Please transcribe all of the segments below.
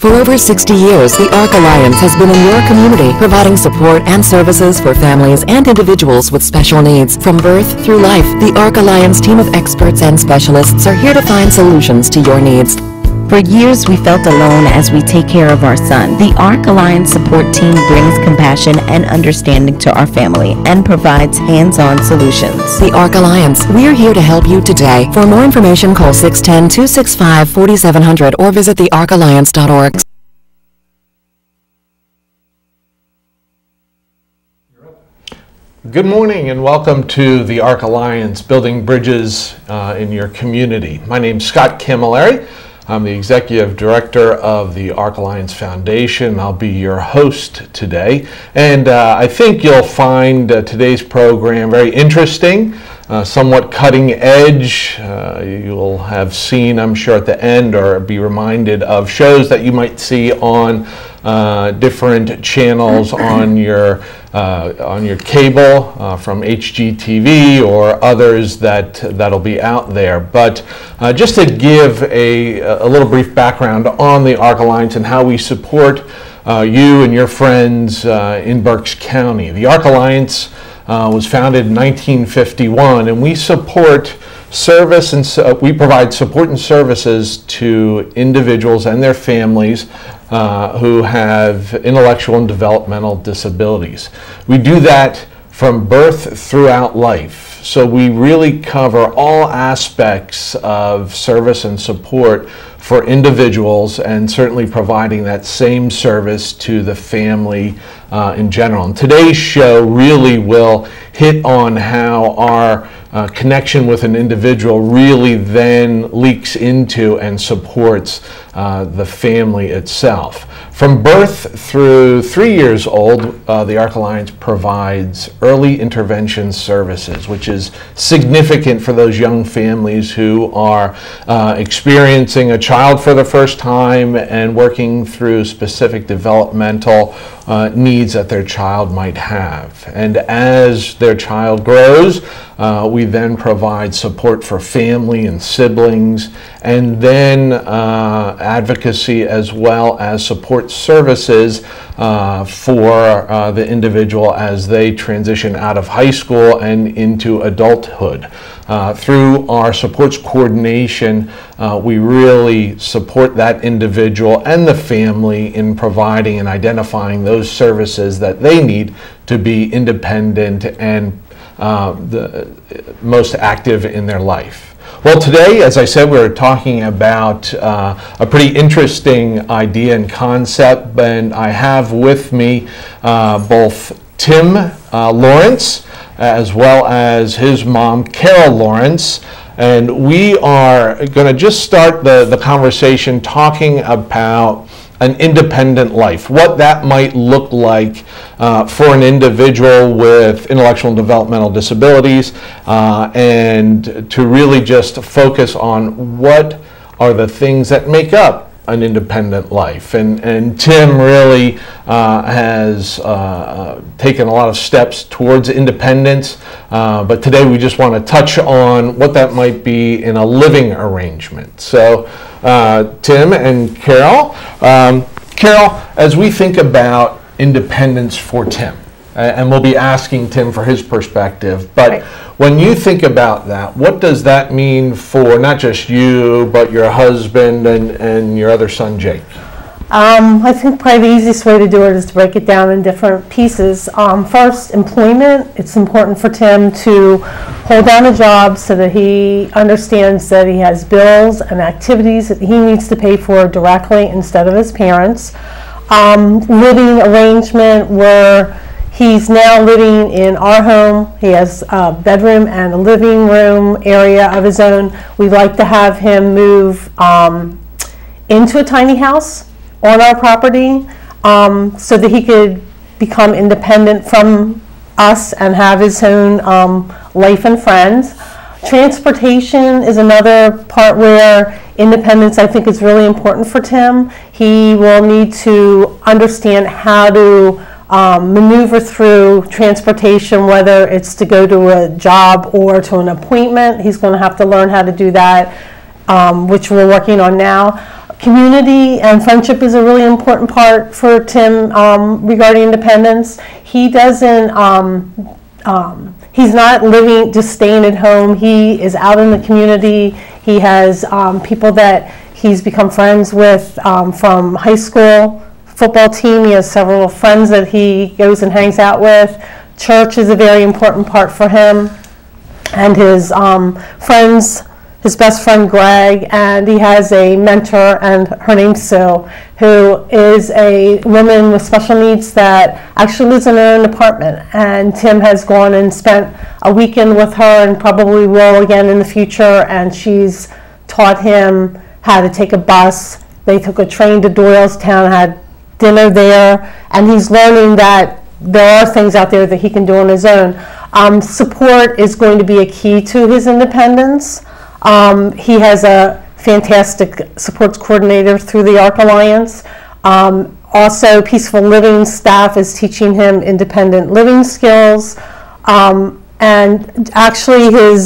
For over 60 years, the ARC Alliance has been in your community, providing support and services for families and individuals with special needs. From birth through life, the ARC Alliance team of experts and specialists are here to find solutions to your needs. For years, we felt alone as we take care of our son. The ARC Alliance support team brings compassion and understanding to our family and provides hands-on solutions. The ARC Alliance, we're here to help you today. For more information, call 610-265-4700 or visit thearcalliance.org. Good morning and welcome to the ARC Alliance, building bridges in your community. My name's Scott Camilleri. I'm the Executive Director of the ARC Alliance Foundation. I'll be your host today. And I think you'll find today's program very interesting, somewhat cutting edge. You'll have seen, I'm sure, at the end or be reminded of shows that you might see on different channels on your cable from HGTV or others that'll be out there. But just to give a little brief background on the ARC Alliance and how we support you and your friends in Berks County. The ARC Alliance was founded in 1951, and we support service and we provide support and services to individuals and their families who have intellectual and developmental disabilities. We do that from birth throughout life. So we really cover all aspects of service and support for individuals, and certainly providing that same service to the family in general. And today's show really will hit on how our connection with an individual really then leaks into and supports the family itself. From birth through 3 years old, the ARC Alliance provides early intervention services, which is significant for those young families who are experiencing a child for the first time and working through specific developmental needs that their child might have. And as their child grows, we then provide support for family and siblings, and then advocacy as well as support services for the individual as they transition out of high school and into adulthood. Through our supports coordination, we really support that individual and the family in providing and identifying those services that they need to be independent and the most active in their life. Well, today, as I said, we're talking about a pretty interesting idea and concept, and I have with me both Tim Lawrence as well as his mom, Carol Lawrence, and we are going to just start the conversation talking about an independent life, what that might look like for an individual with intellectual and developmental disabilities, and to really just focus on what are the things that make up an independent life. And Tim really has taken a lot of steps towards independence, but today we just want to touch on what that might be in a living arrangement. So Tim and Carol. Carol, as we think about independence for Tim, and we'll be asking Tim for his perspective, but right. When you think about that, what does that mean for not just you, but your husband and your other son, Jake? I think probably the easiest way to do it is to break it down in different pieces. First, employment. It's important for Tim to hold down a job so that he understands that he has bills and activities that he needs to pay for directly instead of his parents. Living arrangement where he's now living in our home. He has a bedroom and a living room area of his own. We'd like to have him move into a tiny house on our property so that he could become independent from us and have his own life and friends. Transportation is another part where independence, I think, is really important for Tim. He will need to understand how to maneuver through transportation, whether it's to go to a job or to an appointment. He's going to have to learn how to do that, which we're working on now. Community and friendship is a really important part for Tim regarding independence. He doesn't, he's not living, just staying at home. He is out in the community. He has people that he's become friends with from high school football team. He has several friends that he goes and hangs out with. Church is a very important part for him. And his friends, his best friend Greg, and he has a mentor, and her name's Sue, who is a woman with special needs that actually lives in her own apartment. And Tim has gone and spent a weekend with her and probably will again in the future, and she's taught him how to take a bus. They took a train to Doylestown, had dinner there, and he's learning that there are things out there that he can do on his own. Support is going to be a key to his independence. He has a fantastic supports coordinator through the ARC Alliance. Also, Peaceful Living staff is teaching him independent living skills. And actually his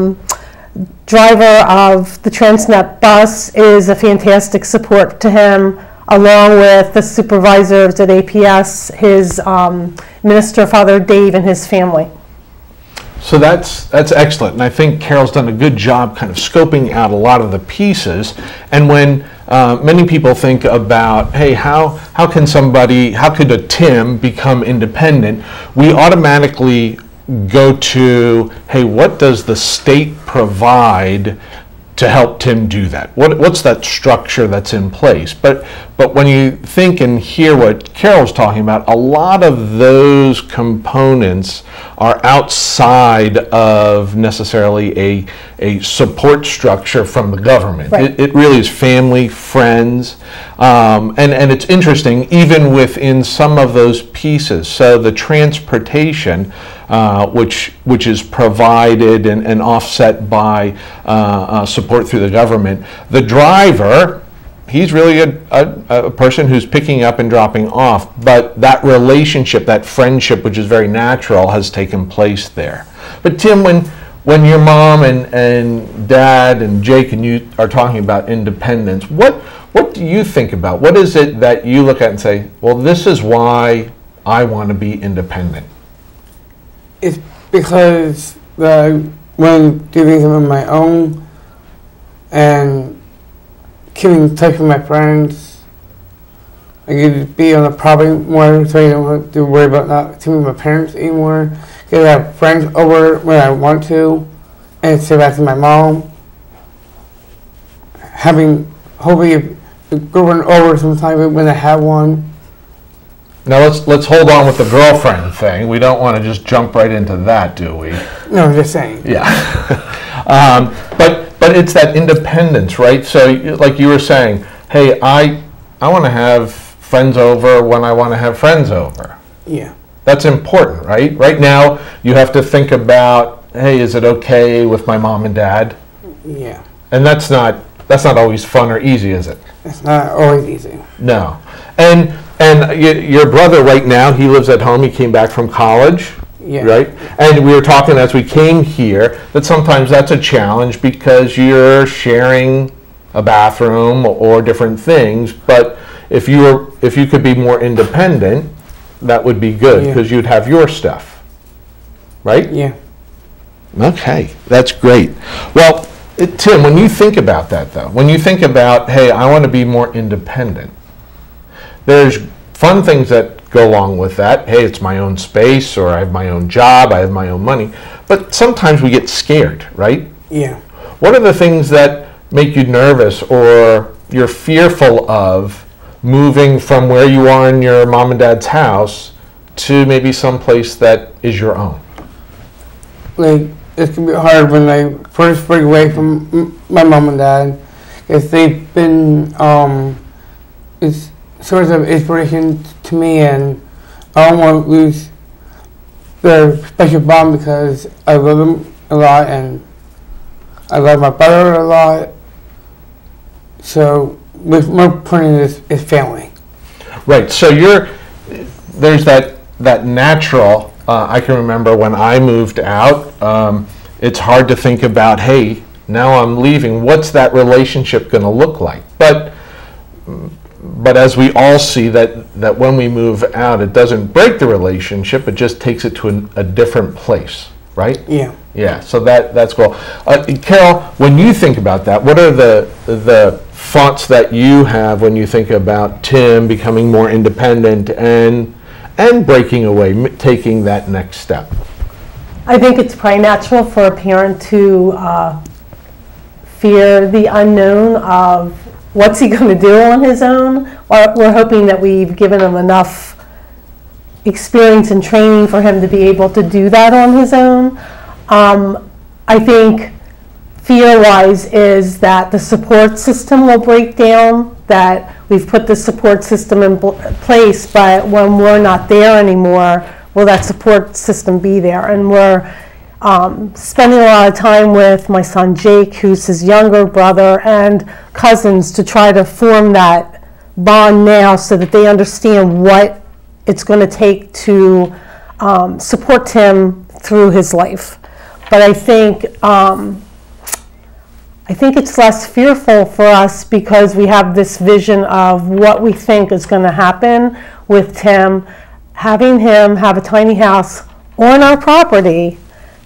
driver of the Transnet bus is a fantastic support to him, along with the supervisors at APS, his minister, Father Dave, and his family. So that's excellent, and I think Carol's done a good job kind of scoping out a lot of the pieces. And when many people think about, hey, how could a Tim become independent, we automatically go to, hey, what does the state provide to help Tim do that? What's that structure that's in place? But when you think and hear what Carol's talking about, a lot of those components are outside of necessarily a support structure from the government. Right. It really is family, friends, and it's interesting, even within some of those pieces. So the transportation, which is provided and offset by support through the government. The driver, he's really a person who's picking up and dropping off, but that relationship, that friendship, which is very natural, has taken place there. But Tim, when your mom and dad and Jake and you are talking about independence, what do you think about? What is it that you look at and say, well, this is why I want to be independent? It's because when doing things on my own and keeping in touch with my friends, I get to be on the property more, so I don't have to worry about not seeing my parents anymore. Get to have friends over when I want to, and stay back to my mom. Having hopefully a girlfriend over sometime when I have one. Now let's hold on with the girlfriend thing. We don't want to just jump right into that, do we? No, I'm just saying. Yeah. But it's that independence, right? So like you were saying, hey, I want to have friends over when I want to have friends over. Yeah. That's important, right? Right now you have to think about, hey, is it okay with my mom and dad? Yeah. And that's not always fun or easy, is it? It's not always easy. No. And your brother right now, he lives at home. He came back from college, Yeah. right? And we were talking as we came here that sometimes that's a challenge because you're sharing a bathroom or different things. But if you could be more independent, that would be good because you'd have your stuff, right? Yeah. Okay, that's great. Well, Tim, when you think about that, though, when you think about, hey, I want to be more independent, there's fun things that go along with that. Hey, it's my own space, or I have my own job, I have my own money. But sometimes we get scared, right? Yeah. What are the things that make you nervous or you're fearful of moving from where you are in your mom and dad's house to maybe someplace that is your own? Like, it can be hard when I first break away from my mom and dad, because they've been it's source of inspiration to me, and I don't want to lose their special bond because I love them a lot and I love my brother a lot. So with my point is family. Right. So there's that natural. I can remember when I moved out. It's hard to think about, hey, now I'm leaving. What's that relationship going to look like? But but as we all see, that when we move out, it doesn't break the relationship, it just takes it to a different place, right? Yeah. Yeah, so that's cool. Carol, when you think about that, what are the thoughts that you have when you think about Tim becoming more independent and breaking away, taking that next step? I think it's probably natural for a parent to fear the unknown of what's he going to do on his own. Or we're hoping that we've given him enough experience and training for him to be able to do that on his own. I think fear-wise is that the support system will break down, that we've put the support system in place, but when we're not there anymore, will that support system be there? And we're spending a lot of time with my son Jake, who's his younger brother, and cousins to try to form that bond now so that they understand what it's going to take to support Tim through his life. But I think it's less fearful for us because we have this vision of what we think is going to happen with Tim. Having him have a tiny house on our property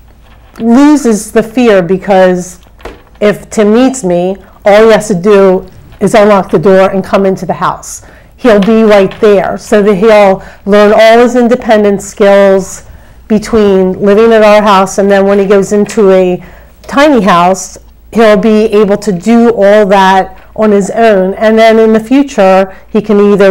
loses the fear, because if Tim needs me, all he has to do is unlock the door and come into the house. He'll be right there, so that he'll learn all his independent skills between living at our house, and then when he goes into a tiny house, he'll be able to do all that on his own. And then in the future, he can either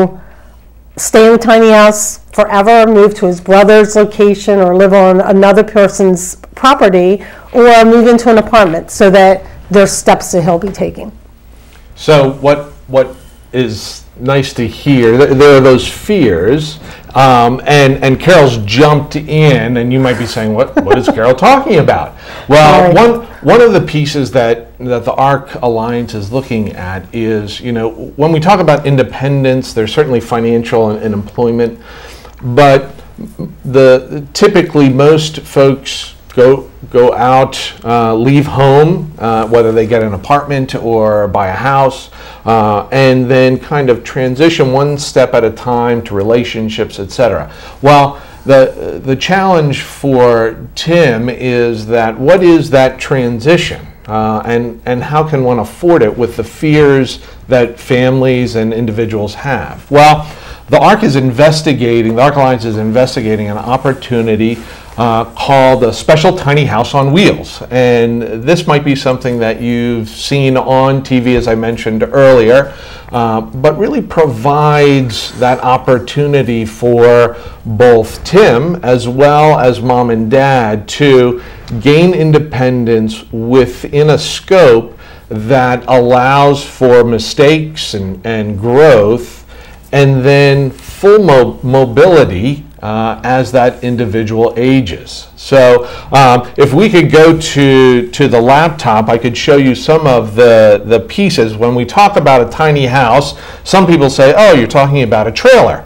stay in the tiny house forever, move to his brother's location, or live on another person's property, or move into an apartment, so that there's steps that he'll be taking. So what is nice to hear, there are those fears, and Carol's jumped in, and you might be saying, what is Carol talking about? Well, Right. one of the pieces that the ARC Alliance is looking at is, when we talk about independence, there's certainly financial and employment, but typically most folks go out, leave home, whether they get an apartment or buy a house, and then kind of transition one step at a time to relationships, etc. Well, the challenge for Tim is that what is that transition, and how can one afford it with the fears that families and individuals have? Well, the ARC Alliance is investigating an opportunity called a Special Tiny House on Wheels. And this might be something that you've seen on TV, as I mentioned earlier, but really provides that opportunity for both Tim as well as mom and dad to gain independence within a scope that allows for mistakes and growth, and then full mobility as that individual ages. So if we could go to the laptop, I could show you some of the pieces. When we talk about a tiny house, some people say, oh, you're talking about a trailer.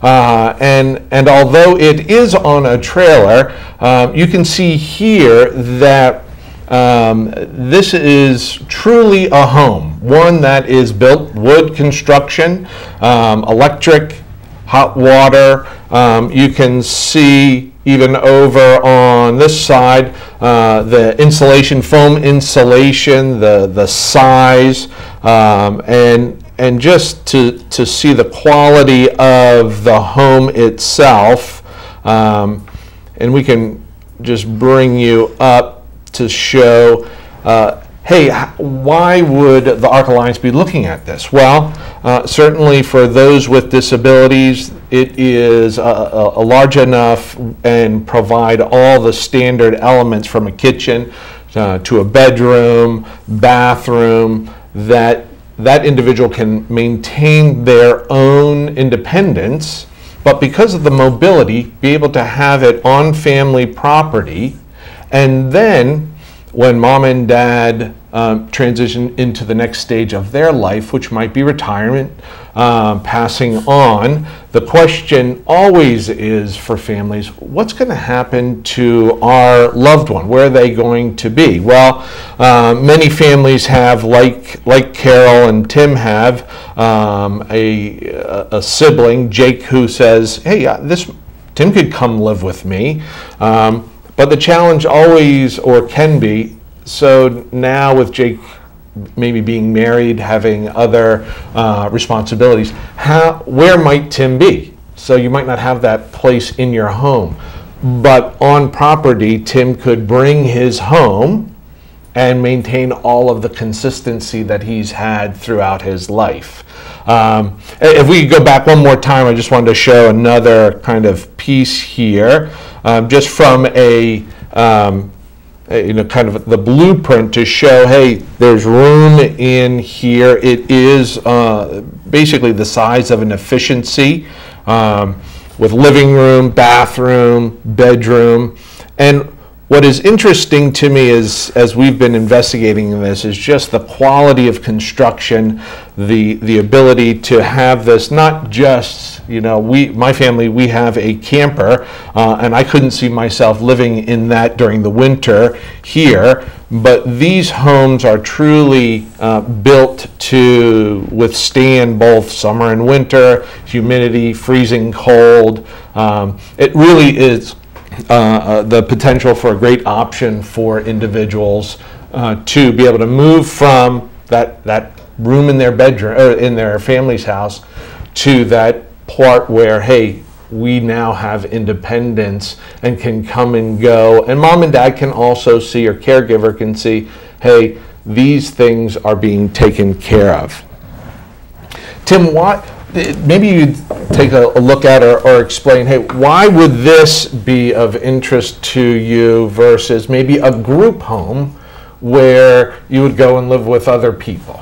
And although it is on a trailer, you can see here that this is truly a home, one that is built wood construction, electric, hot water. You can see even over on this side the insulation, foam insulation, the size, and just to see the quality of the home itself. And we can just bring you up to show, hey, why would the ARC Alliance be looking at this? Well, certainly for those with disabilities, it is a large enough and provide all the standard elements from a kitchen to a bedroom, bathroom, that individual can maintain their own independence, but because of the mobility, be able to have it on family property. And then when mom and dad transition into the next stage of their life, which might be retirement, passing on. The question always is for families, what's going to happen to our loved one? Where are they going to be? Well, many families have, like Carol and Tim have, a sibling, Jake, who says, hey, Tim could come live with me. But the challenge always, or can be, so now with Jake maybe being married, having other responsibilities, where might Tim be? So you might not have that place in your home. But on property, Tim could bring his home and maintain all of the consistency that he's had throughout his life. If we go back one more time, I just wanted to show another kind of piece here, just from kind of the blueprint to show, hey, there's room in here. It is basically the size of an efficiency, with living room, bathroom, bedroom. And what is interesting to me is, as we've been investigating this, is just the quality of construction, the ability to have this, not just, my family, we have a camper, and I couldn't see myself living in that during the winter here, but these homes are truly built to withstand both summer and winter, humidity, freezing cold. It really is the potential for a great option for individuals to be able to move from that room in their bedroom or in their family's house to that part where, hey, we now have independence and can come and go, and mom and dad can also see, or caregiver can see, hey, these things are being taken care of. Tim, maybe you'd take a look at or explain, hey, why would this be of interest to you versus maybe a group home where you would go and live with other people?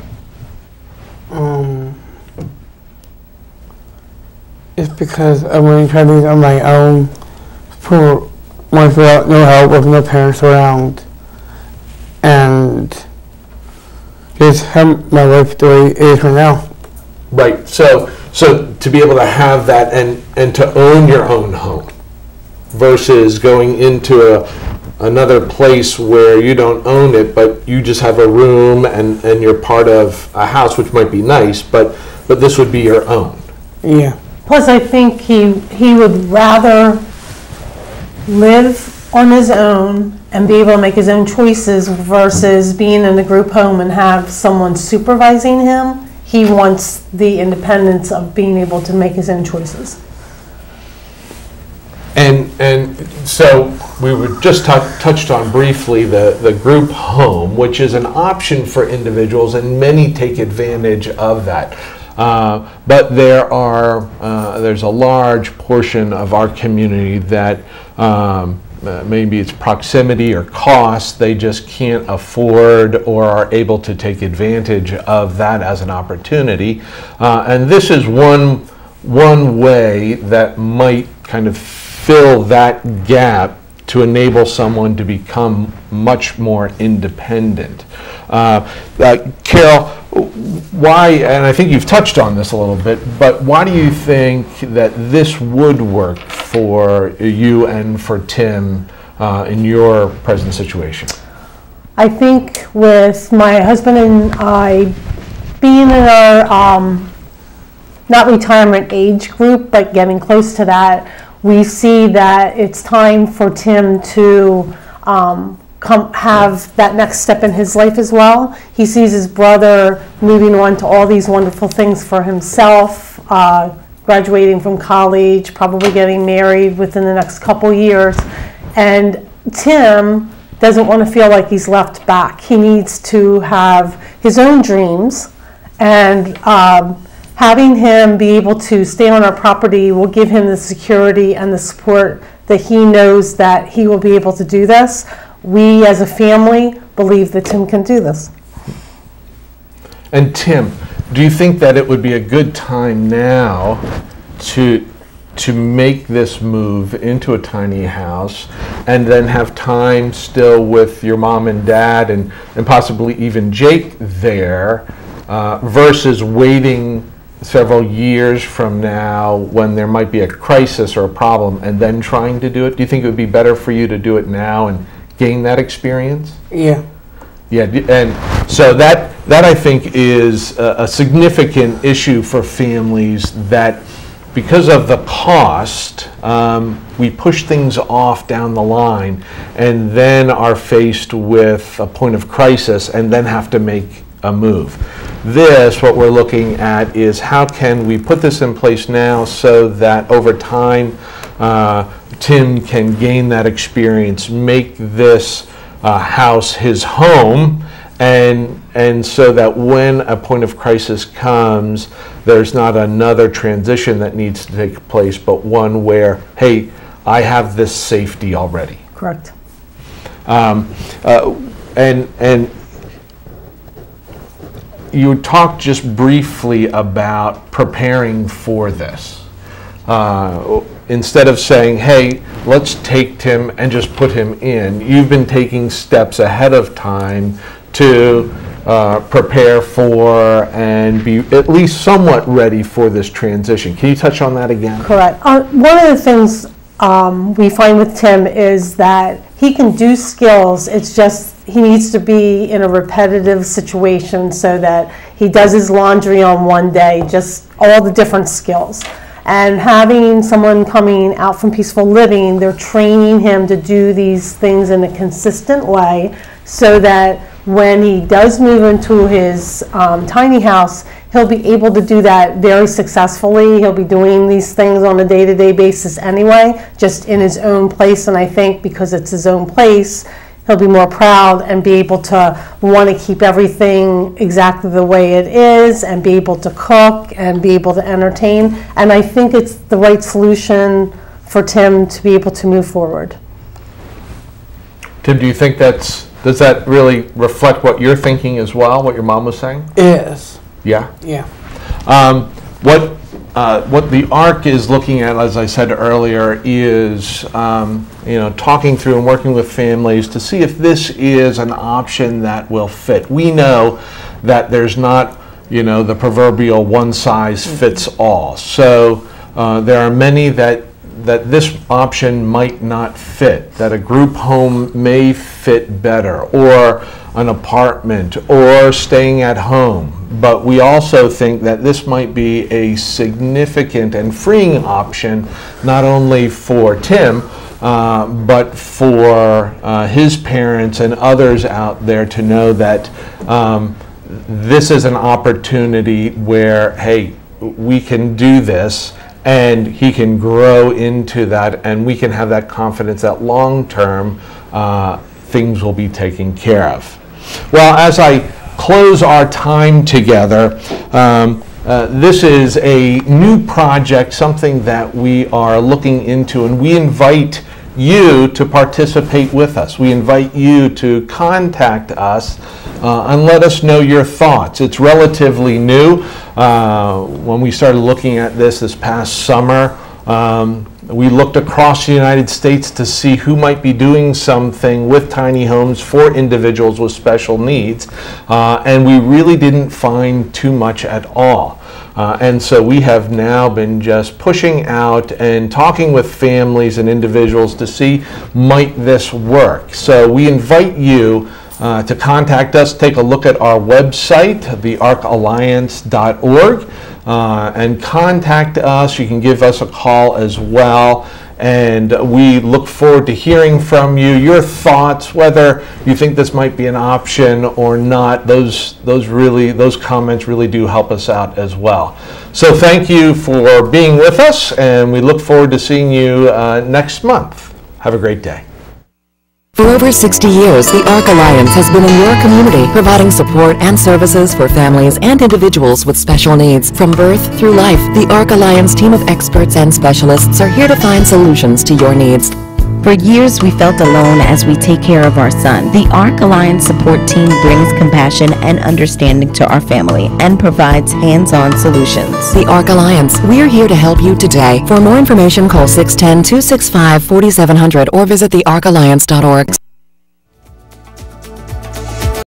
It's because I want to try these on my own for once without no help, with no parents around, and just have my life the way it is right now. Right. So to be able to have that and to own your own home versus going into another place where you don't own it, but you just have a room and you're part of a house, which might be nice, but this would be your own. Yeah. Plus, I think he would rather live on his own and be able to make his own choices versus being in a group home and have someone supervising him. He wants the independence of being able to make his own choices. And so we were just touched on briefly the group home, which is an option for individuals, and many take advantage of that. But there's a large portion of our community that maybe it's proximity or cost, they just can't afford or are able to take advantage of that as an opportunity. And this is one way that might kind of fill that gap to enable someone to become much more independent. Carol, why, and I think you've touched on this a little bit, but why do you think that this would work for you and for Tim in your present situation? I think with my husband and I being in our, not retirement age group, but getting close to that, we see that it's time for Tim to have that next step in his life as well. He sees his brother moving on to all these wonderful things for himself, graduating from college, probably getting married within the next couple years. And Tim doesn't want to feel like he's left back. He needs to have his own dreams, and having him be able to stay on our property will give him the security and the support that he knows that he will be able to do this. We as a family believe that Tim can do this. And Tim, do you think that it would be a good time now to make this move into a tiny house and then have time still with your mom and dad and possibly even Jake there, versus waiting several years from now when there might be a crisis or a problem and then trying to do it? Do you think it would be better for you to do it now and gain that experience? Yeah. Yeah, and so that I think is a significant issue for families, that because of the cost, we push things off down the line and then are faced with a point of crisis and then have to make a move. What we're looking at is how can we put this in place now so that over time Tim can gain that experience, make this house his home, and so that when a point of crisis comes, there's not another transition that needs to take place, but one where, hey, I have this safety already. Correct. And you talked just briefly about preparing for this. Instead of saying, hey, let's take Tim and just put him in, you've been taking steps ahead of time to prepare for and be at least somewhat ready for this transition. Can you touch on that again? Correct. One of the things we find with Tim is that he can do skills, it's just he needs to be in a repetitive situation so that he does his laundry on one day, just all the different skills. And having someone coming out from Peaceful Living, they're training him to do these things in a consistent way so that when he does move into his tiny house, he'll be able to do that very successfully. He'll be doing these things on a day-to-day basis anyway, just in his own place. And I think because it's his own place, he'll be more proud and be able to want to keep everything exactly the way it is and be able to cook and be able to entertain. And I think it's the right solution for Tim to be able to move forward. Tim, do you think does that really reflect what you're thinking as well, what your mom was saying? Yes. Yeah? Yeah. What the ARC is looking at, as I said earlier, is talking through and working with families to see if this is an option that will fit. We know that there's not, the proverbial one size fits all. So there are many that this option might not fit, that a group home may fit better, or an apartment, or staying at home. But we also think that this might be a significant and freeing option, not only for Tim, but for his parents and others out there to know that this is an opportunity where, hey, we can do this, and he can grow into that, and we can have that confidence that long-term things will be taken care of. Well, as I close our time together, this is a new project, something that we are looking into, and we invite you to participate with us. We invite you to contact us and let us know your thoughts. It's relatively new. When we started looking at this past summer, we looked across the United States to see who might be doing something with tiny homes for individuals with special needs, and we really didn't find too much at all. And so we have now been just pushing out and talking with families and individuals to see, might this work? So we invite you to contact us. Take a look at our website, thearcalliance.org, and contact us. You can give us a call as well. And we look forward to hearing from you, your thoughts, whether you think this might be an option or not. Those comments really do help us out as well. So thank you for being with us, and we look forward to seeing you next month. Have a great day. For over 60 years, the ARC Alliance has been in your community, providing support and services for families and individuals with special needs. From birth through life, the ARC Alliance team of experts and specialists are here to find solutions to your needs. For years, we felt alone as we take care of our son. The ARC Alliance support team brings compassion and understanding to our family and provides hands-on solutions. The ARC Alliance, we're here to help you today. For more information, call 610-265-4700 or visit thearcalliance.org.